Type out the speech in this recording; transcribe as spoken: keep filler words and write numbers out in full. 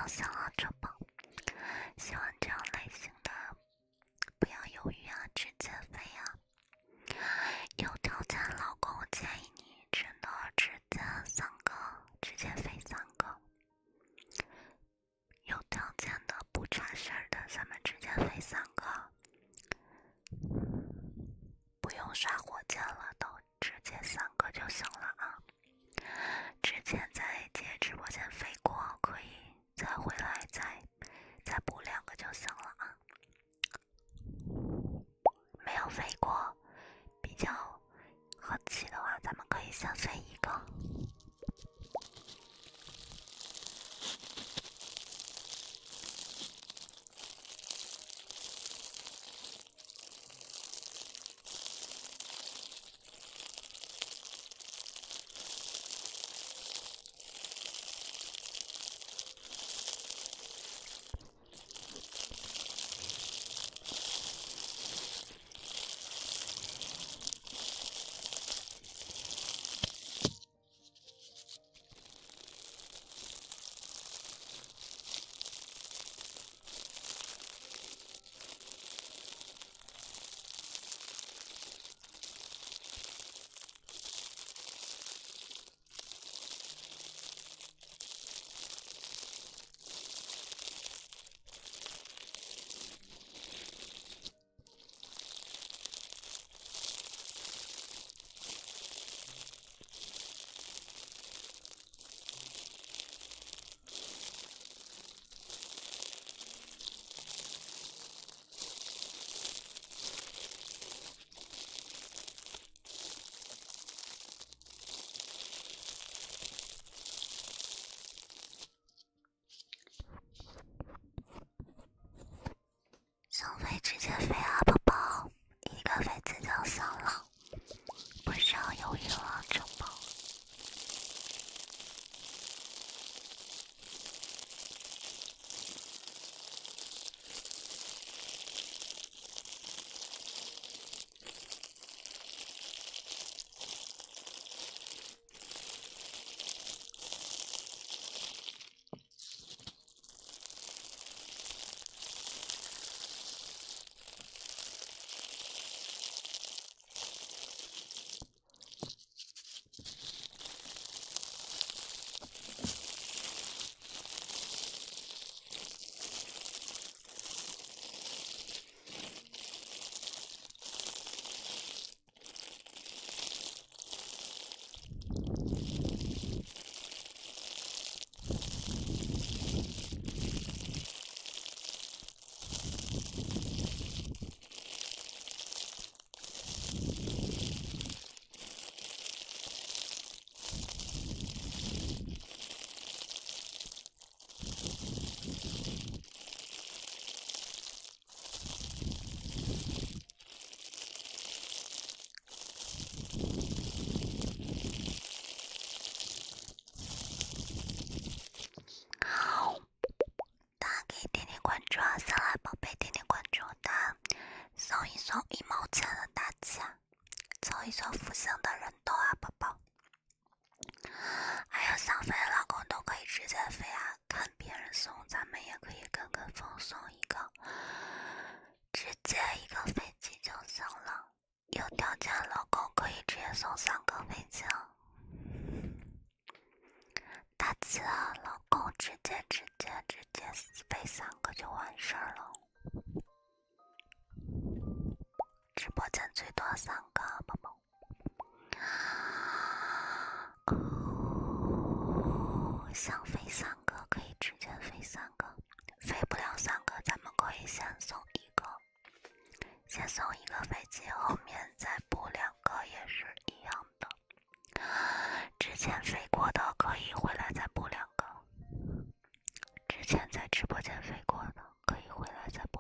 就行了，这宝。喜欢这样类型的，不要犹豫啊，直接飞啊！有条件老公，我建议你真的直接三个，直接飞三个。有条件的不差事儿的，咱们直接飞三个，不用刷火箭了，都直接三个就行了啊！之前在姐直播间飞过，可以再回来再再补两个就行了啊！没有飞过，比较和气的话，咱们可以先飞一个。想飞直接飞啊，宝宝，一个飞机就行了，不需要犹豫了，这宝。大家可以点点关注啊，小来宝贝点点关注的，送一送一毛钱的大奖，凑一凑福星的人头啊，宝宝。还有想飞的老公都可以直接飞啊，看别人送，咱们也可以跟跟风送一个，直接一个飞机就行了。有条件老公可以直接送三个飞机啊。大气了，老公直接直接直接飞三个就完事儿了。直播间最多三个，宝宝。哦，想飞三个可以直接飞三个，飞不了三个，咱们可以先送一个，先送一个飞机，后面再补两个也是一样的。之前飞过的可以回来再补两个，之前在直播间飞过的可以回来再